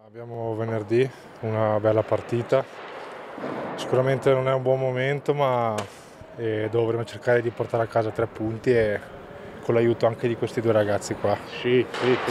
Abbiamo venerdì una bella partita, sicuramente non è un buon momento ma dovremo cercare di portare a casa 3 punti e con l'aiuto anche di questi due ragazzi qua. Sí.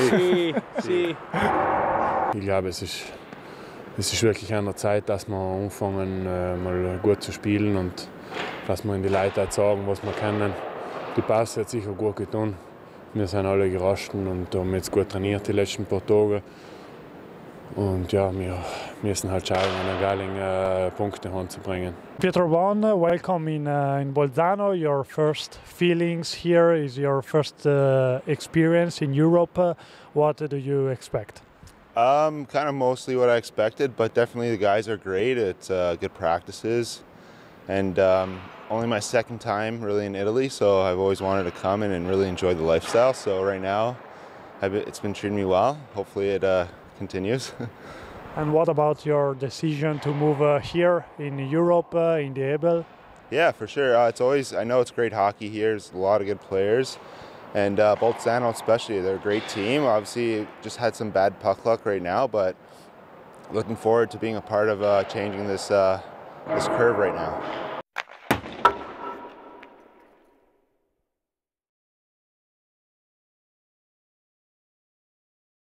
Ich glaube, es ist wirklich an der Zeit, dass wir anfangen, mal gut zu spielen und dass wir in die Leute auch sagen, was wir können. Die Pause hat sicher gut getan. Wir sind alle gerastet und haben jetzt gut trainiert die letzten paar Tage. Und ja, wir müssen halt schauen, in Galing Punkte heimzubringen. Pietro Bon, welcome in Bolzano. Your first feelings here is your first experience in Europe. What do you expect? Kind of mostly what I expected, but definitely the guys are great. It's good practices, and only my second time really in Italy, so I've always wanted to come in and really enjoy the lifestyle. So right now, it's been treating me well. Hopefully it continues. And what about your decision to move here in Europe, in the Ebel? Yeah, for sure. I know it's great hockey here. There's a lot of good players. And Bolzano especially, they're a great team. Obviously, just had some bad puck luck right now, but looking forward to being a part of changing this curve right now.